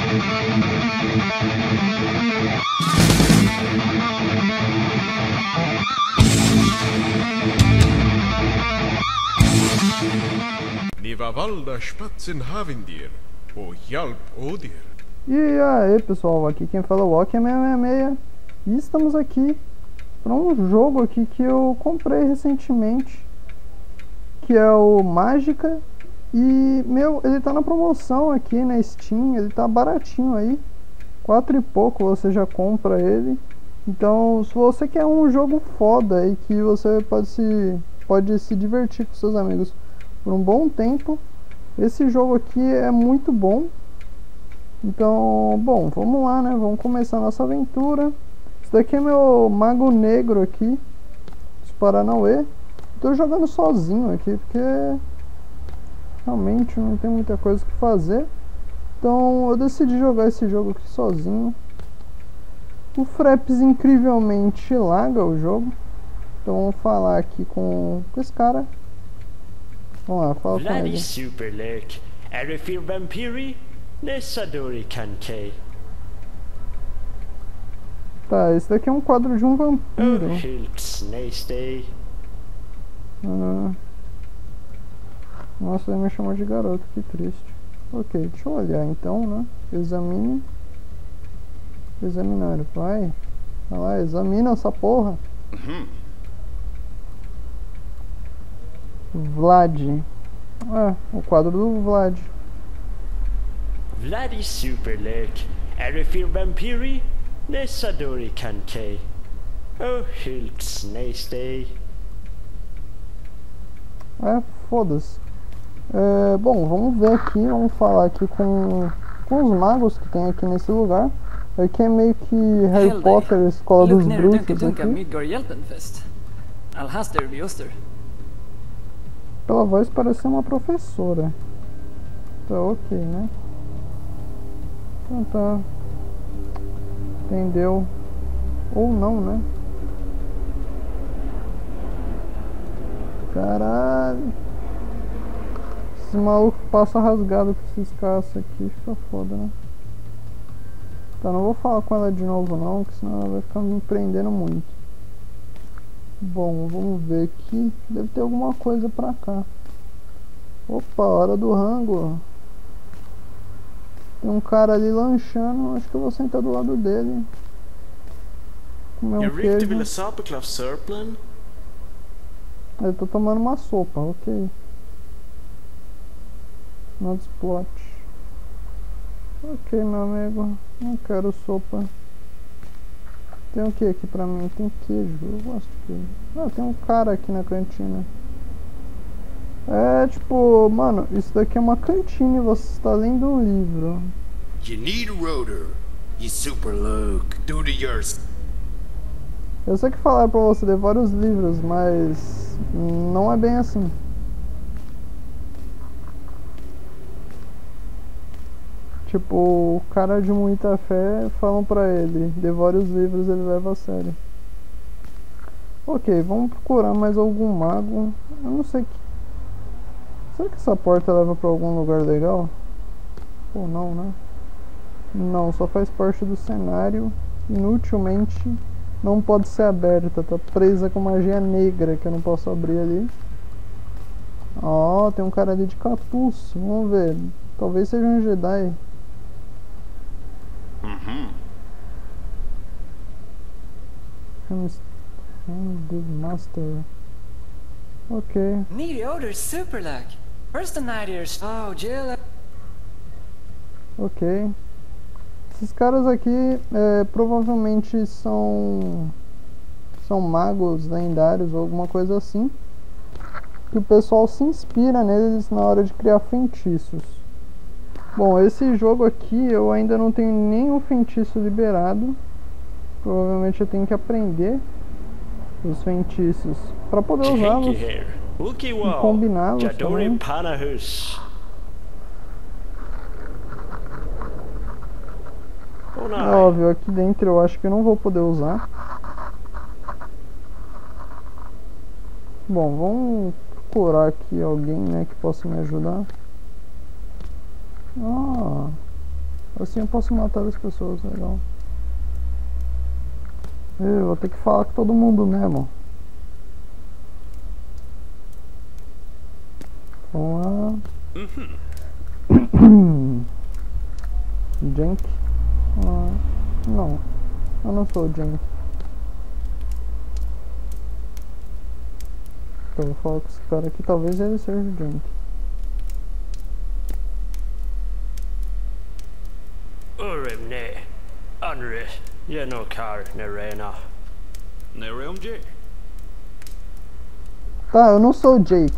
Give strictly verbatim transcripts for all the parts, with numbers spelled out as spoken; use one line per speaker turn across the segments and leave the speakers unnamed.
Niva valda spatzen havendir, o hjälp odir.
E aí pessoal, aqui quem fala é o Walker seis seis seis e estamos aqui para um jogo aqui que eu comprei recentemente, que é o Magicka. E meu, ele tá na promoção aqui na Steam, ele tá baratinho aí, quatro e pouco você já compra ele. Então se você quer um jogo foda aí que você pode se, pode se divertir com seus amigos por um bom tempo, esse jogo aqui é muito bom. Então, bom, vamos lá, né? Vamos começar a nossa aventura. Esse daqui é meu mago negro aqui, os Paranauê. Tô jogando sozinho aqui, porque realmente não tem muita coisa que fazer. Então eu decidi jogar esse jogo aqui sozinho. O Fraps incrivelmente laga o jogo. Então vamos falar aqui com, com esse cara. Vamos lá, fala com ele.
Superlurk, Arifir Vampiri, Nessadori Kankei.
Tá, esse daqui é um quadro de um vampiro. Ah, nossa, ele me chamou de garoto, que triste. Ok, deixa eu olhar então, né? Examine. Examinar, vai. Vai lá, examina essa porra.
Uhum.
Vlad. Ah, o quadro do Vlad.
Vladi Superlurk, Arifir Vampiri, Nessadori Kankei. Oh, Hilks Naystay.
É, foda-se. É, bom, vamos ver aqui, vamos falar aqui com, com os magos que tem aqui nesse lugar. Aqui é meio que Harry Potter, a escola dos bruxos aqui. Pela voz parece ser uma professora. Tá ok, né? Então tá. Entendeu? Ou não, né? Caralho. Esse maluco passa rasgado com esses caças aqui, fica foda, né? Tá, não vou falar com ela de novo não, que senão ela vai ficar me prendendo muito. Bom, vamos ver aqui. Deve ter alguma coisa pra cá. Opa, hora do rango. Tem um cara ali lanchando, acho que eu vou sentar do lado dele. Comer um queijo. Eu tô tomando uma sopa, ok. Not spot. Ok, meu amigo. Não quero sopa. Tem o que aqui pra mim? Tem queijo. Eu gosto de queijo. Ah, tem um cara aqui na cantina. É tipo, mano, isso daqui é uma cantina e você está lendo um livro.
You need a rotor. You Superlurk. Do to yours.
Eu sei que falar pra você ler vários livros, mas não é bem assim. Tipo, o cara de muita fé falam pra ele, devore os livros, ele leva a sério. Ok, vamos procurar mais algum mago. Eu não sei que... Será que essa porta leva pra algum lugar legal? Ou não, né? Não, só faz parte do cenário. Inutilmente não pode ser aberta, tá presa com magia negra que eu não posso abrir ali. Ó, oh, tem um cara ali de capuz, vamos ver. Talvez seja um Jedi.
Uhum.
Master. Ok.
Need order Superlurk. First the Nighters. Oh, Jill.
Ok. Esses caras aqui é, provavelmente são são magos lendários ou alguma coisa assim, que o pessoal se inspira neles na hora de criar feitiços. Bom, esse jogo aqui eu ainda não tenho nenhum feitiço liberado. Provavelmente eu tenho que aprender os feitiços para poder usá-los e combiná-los também. É óbvio, aqui dentro eu acho que eu não vou poder usar. Bom, vamos procurar aqui alguém, né, que possa me ajudar. Ah, Assim eu posso matar as pessoas, legal. Eu vou ter que falar com todo mundo mesmo. Vamos lá. Jank? Ah, não, eu não sou o Jank. Então eu vou falar com esse cara aqui, talvez ele seja o Jank.
Urim ne, Andri, Yenokar Nerena.
Neremje.
Tá, eu não sou o Jake.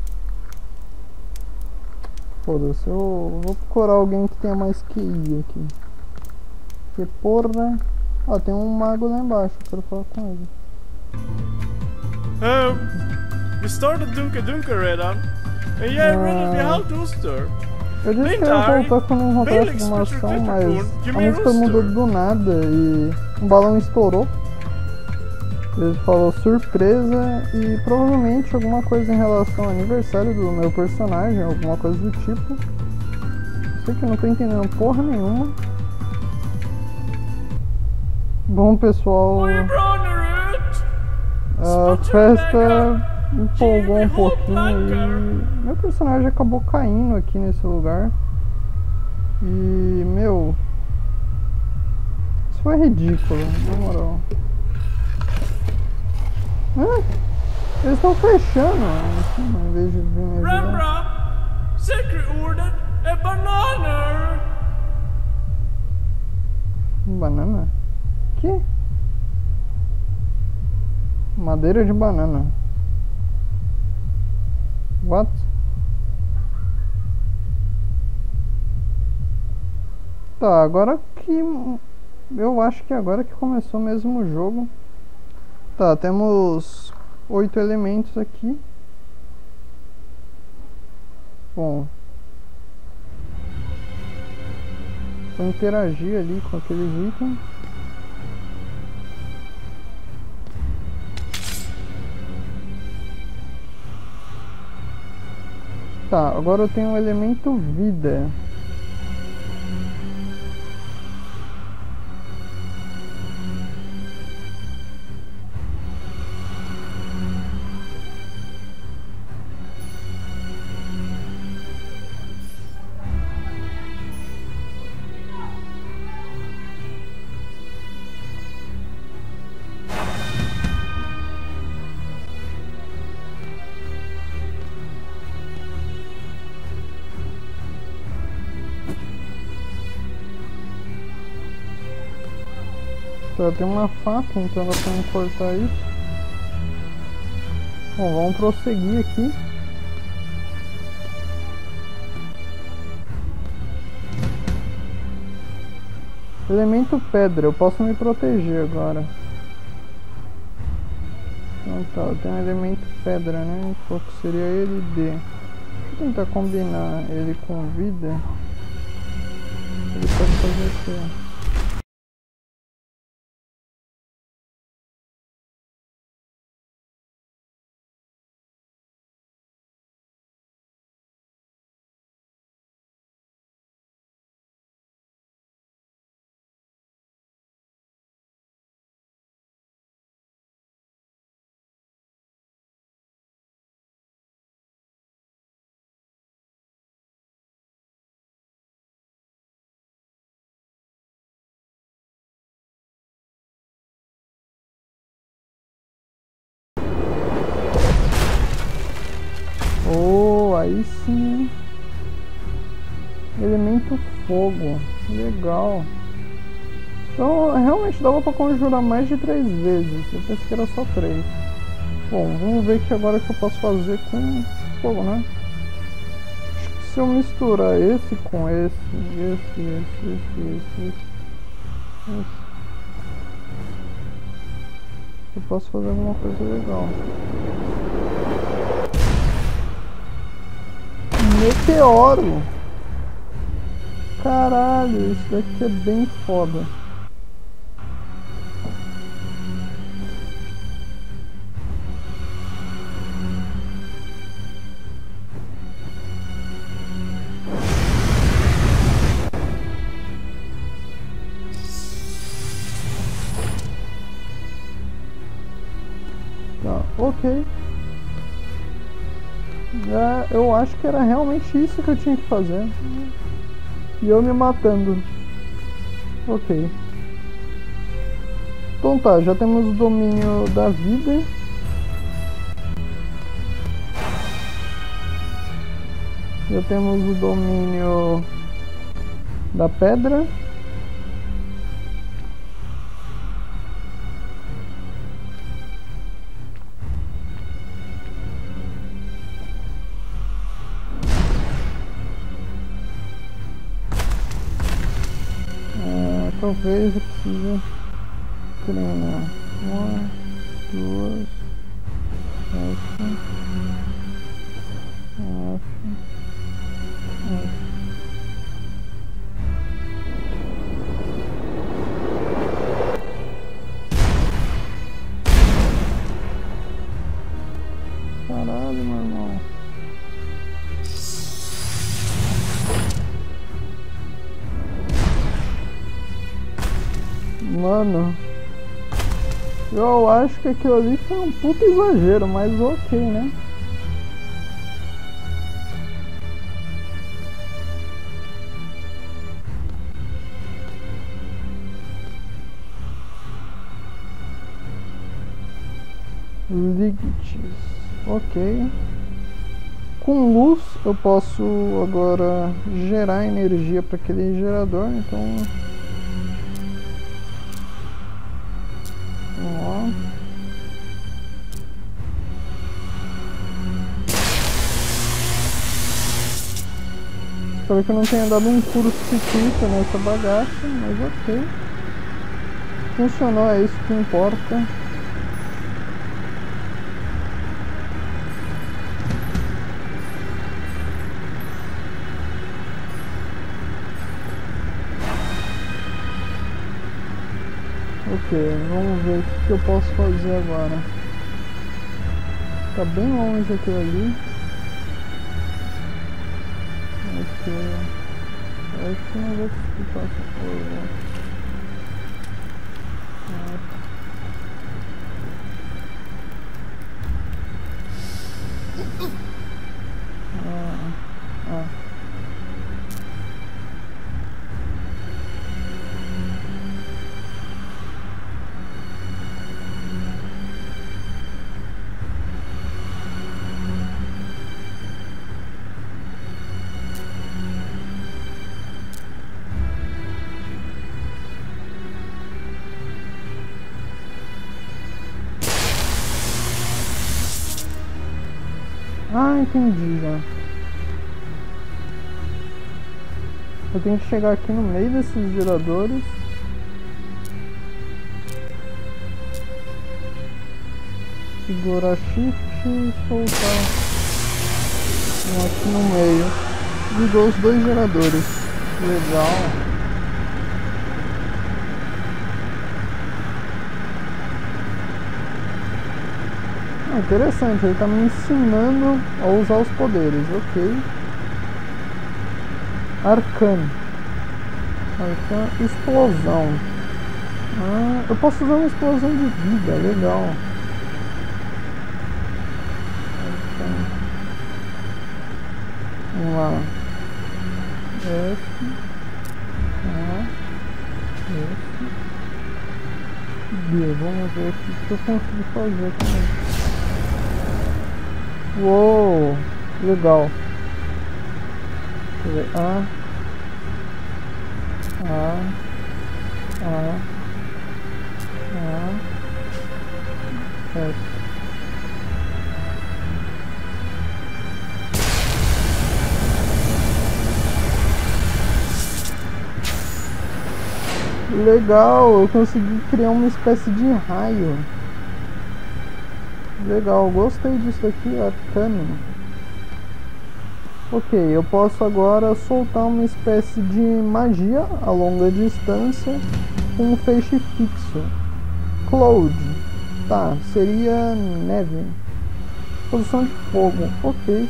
Foda-se, eu vou procurar alguém que tenha mais Q I aqui. Que porra. Ó, tem um mago lá embaixo, eu quero falar com ele.
Um, vi startade Dunka Dunka redan. Men jag är redan vid halvtoster.
Eu disse que eu ia voltar quando eu encontrar a informação, mas a música mudou do nada e um balão estourou. Ele falou surpresa e provavelmente alguma coisa em relação ao aniversário do meu personagem, alguma coisa do tipo. Sei que eu não tô entendendo porra nenhuma. Bom, pessoal, a festa empolgou um pouquinho e meu personagem acabou caindo aqui nesse lugar. E, meu, isso foi ridículo, na moral. Ah, eles estão fechando aqui, em vez de vir me ajudar.
Säkerordet är bananer!
Banana? Que? Madeira de banana. What? Tá, agora que... eu acho que agora que começou mesmo o jogo. Tá, temos oito elementos aqui. Bom, vou interagir ali com aqueles itens. Tá, agora eu tenho o elemento vida. Eu tenho uma faca, então eu tenho que cortar isso. Bom, vamos prosseguir aqui. Elemento pedra, eu posso me proteger agora. Então tá, eu tenho um elemento pedra, né? Qual que seria ele? D. Deixa eu tentar combinar ele com vida. Ele pode fazer o quê? Oh, aí sim. Elemento fogo. Legal. Então realmente dava pra conjurar mais de três vezes. Eu pensei que era só três. Bom, vamos ver que agora que eu posso fazer com fogo, né? Acho que se eu misturar esse com esse, esse, esse, esse, esse, esse, esse, eu posso fazer alguma coisa legal. Meteoro! Caralho, isso daqui é bem foda. Ok. É, eu acho que era realmente isso que eu tinha que fazer. E eu me matando. Ok. Então tá, já temos o domínio da vida. Já temos o domínio da pedra. Ah, talvez eu precise treinar. Uma, duas, essa, essa, essa. Caralho, meu irmão. Mano, eu acho que aquilo ali foi um puta exagero, mas ok, né? Ligites, ok. Com luz eu posso agora gerar energia para aquele gerador, então vamos lá. Espero que eu não tenha dado um curto-circuito nessa bagaça, mas ok. Funcionou, é isso que importa. Ok, vamos ver o que eu posso fazer agora. Tá bem longe aquilo ali. Ok. Eu acho que não vou disputar essa coisa. Ah, ah. Ah, entendi já. Eu tenho que chegar aqui no meio desses geradores. Segurar shift e soltar um aqui no meio. Ligou os dois geradores. Legal. Ah, interessante, ele está me ensinando a usar os poderes, ok. Arcano. Arcano, explosão. Ah, eu posso usar uma explosão de vida, legal. Arcano. Vamos lá. F. A. F. B. Vamos ver o que eu consigo fazer também. Uou, legal. Deixa eu ver. A, A, A, A, S. Legal, eu consegui criar uma espécie de raio. Legal, gostei disso aqui, arcano. Ok, eu posso agora soltar uma espécie de magia a longa distância com um feixe fixo. Cloud. Tá, seria neve. Posição de fogo, ok.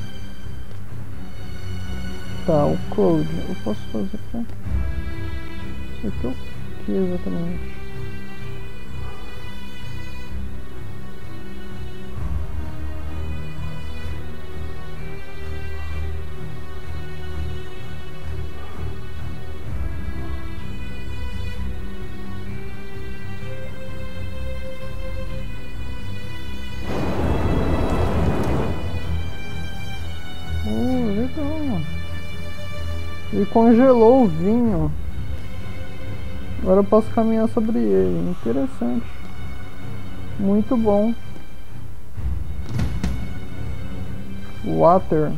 Tá, o Cloud. Eu posso fazer aqui. Isso aqui é o que exatamente? congelou o vinho. Agora eu posso caminhar sobre ele. Interessante. Muito bom. Water.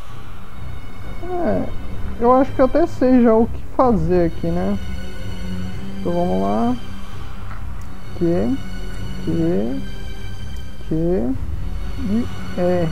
É, eu acho que eu até sei já o que fazer aqui, né? Então vamos lá. Q, Q, Q e R.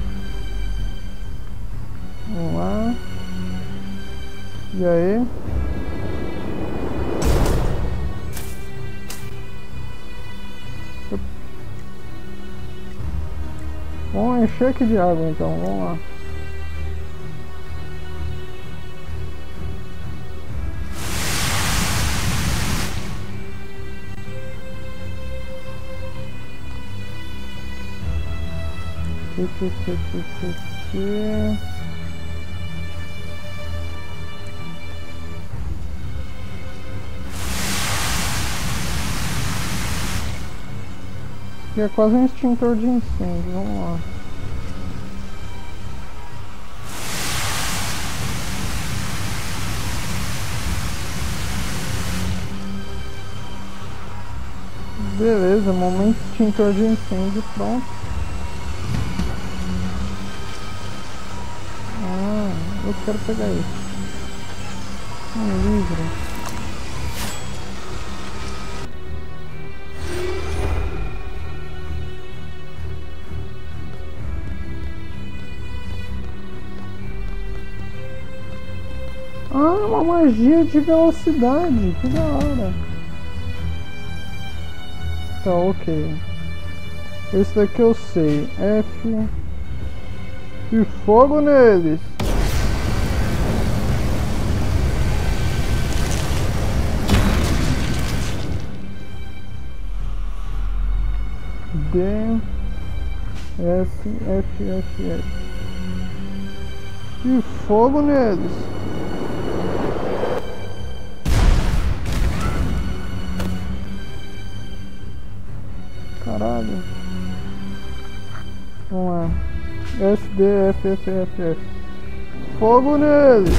Vamos lá. E aí? Vamos encher aqui de água então, vamos lá. Aqui, aqui, aqui, aqui, aqui. Aqui é quase um extintor de incêndio, vamos lá. Beleza, momento extintor de incêndio, pronto. Ah, eu quero pegar isso. Um livro. Ah, uma magia de velocidade, que da hora. Tá, ok. Esse daqui eu sei. F. E fogo neles. D. S. F. F. F. E fogo neles. Caralho. Vamos lá. S, D, F, F, F, F. Fogo neles!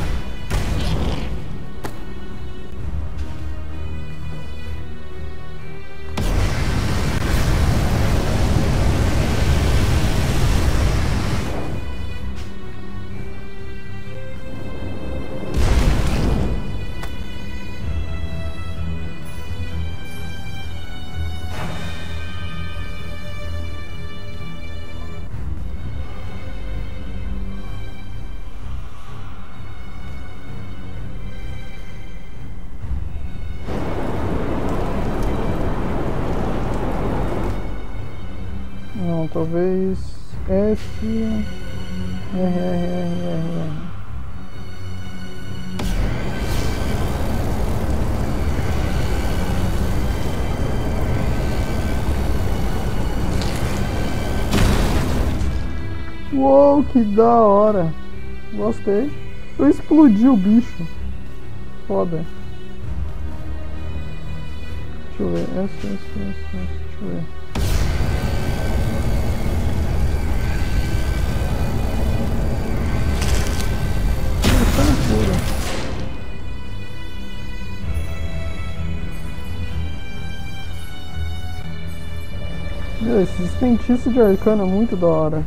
Não, talvez S, R, R, R, R, R. Uou, que da hora! Gostei. Eu explodi o bicho. Foda. Deixa eu ver. S, S, S, S. Deixa eu ver. Meu, esses feitiços de arcano é muito da hora.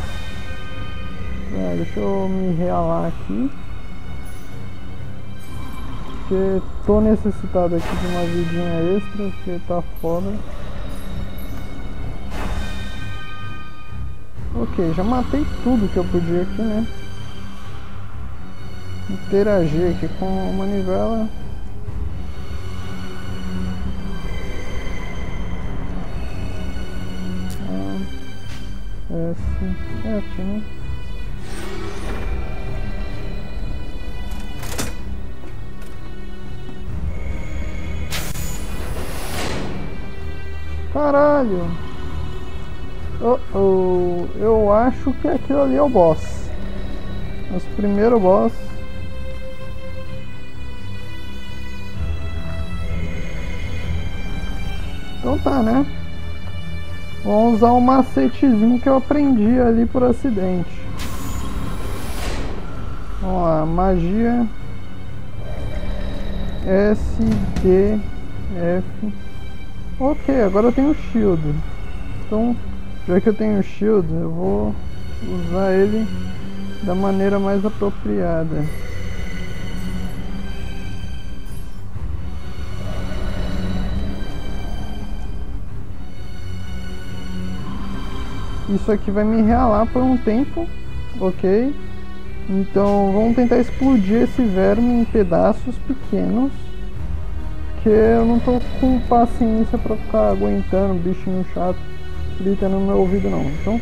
É, deixa eu me realar aqui. Porque tô necessitado aqui de uma vidinha extra, porque tá foda. Ok, já matei tudo que eu podia aqui, né? Interagir aqui com a manivela. S, F, né? Caralho! Oh, oh, eu acho que aquilo ali é o boss. Nosso primeiro boss. Então tá, né? Vamos usar um macetezinho que eu aprendi ali por acidente. Vamos lá, magia S, D, F. Ok, agora eu tenho shield. Então, já que eu tenho shield, eu vou usar ele da maneira mais apropriada. Isso aqui vai me realar por um tempo, ok? Então vamos tentar explodir esse verme em pedaços pequenos, que eu não tô com paciência pra ficar aguentando bichinho chato gritando no meu ouvido não. Então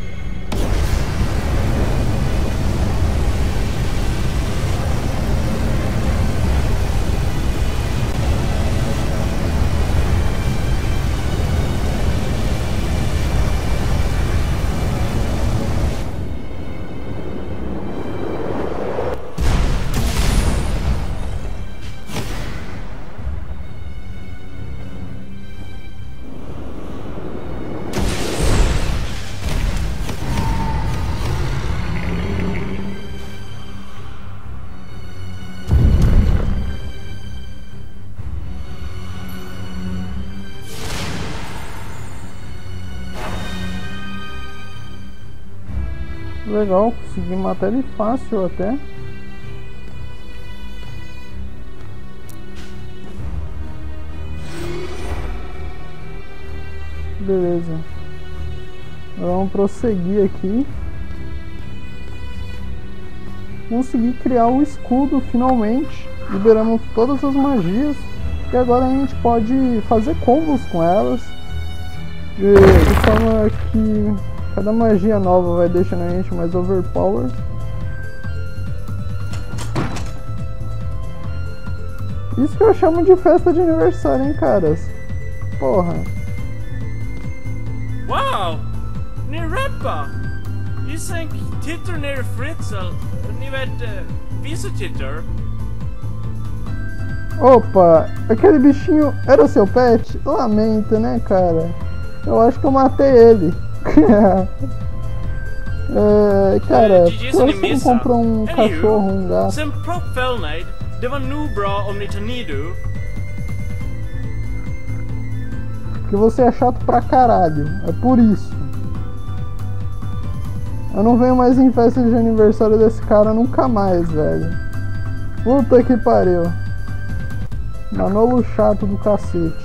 legal, consegui matar ele fácil até. Beleza. Vamos prosseguir aqui. Consegui criar o escudo finalmente. Liberamos todas as magias. E agora a gente pode fazer combos com elas. De, de forma que cada magia nova vai deixando a gente mais overpower. Isso que eu chamo de festa de aniversário, hein, caras? Porra.
Wow! Ni rappa! You think tittar ner Fritzl, ni vet uh, visitittar?
Opa, aquele bichinho era o seu pet? Lamento, né, cara? Eu acho que eu matei ele. é, cara, por que você não comprou um cachorro, um gato?
Sen propfällnade, det var nog bra om ni tar nido.
Porque você é chato pra caralho, é por isso. Eu não venho mais em festa de aniversário desse cara nunca mais, velho. Puta que pariu. Manolo chato do cacete.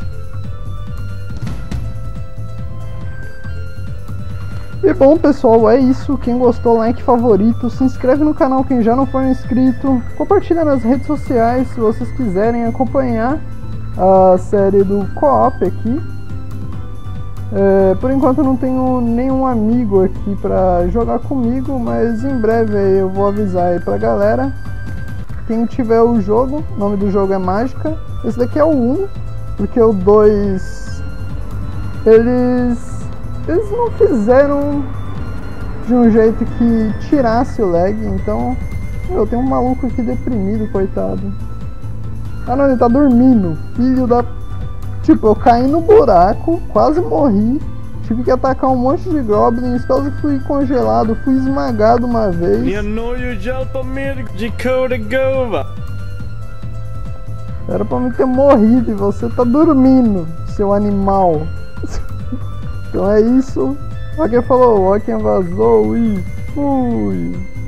E bom, pessoal, é isso. Quem gostou, like, favorito, se inscreve no canal quem já não for inscrito, compartilha nas redes sociais se vocês quiserem acompanhar a série do co-op aqui. É, por enquanto eu não tenho nenhum amigo aqui pra jogar comigo, mas em breve aí eu vou avisar aí pra galera. Quem tiver o jogo, o nome do jogo é Mágica. Esse daqui é o um, porque o dois eles eles não fizeram de um jeito que tirasse o lag, então eu tenho um maluco aqui deprimido, coitado. Ah não, ele tá dormindo, filho da... Tipo, eu caí no buraco, quase morri, tive que atacar um monte de goblins, quase fui congelado, fui esmagado uma vez. Era pra me ter morrido e você tá dormindo, seu animal. Então é isso. Alguém falou, Walken vazou e fui.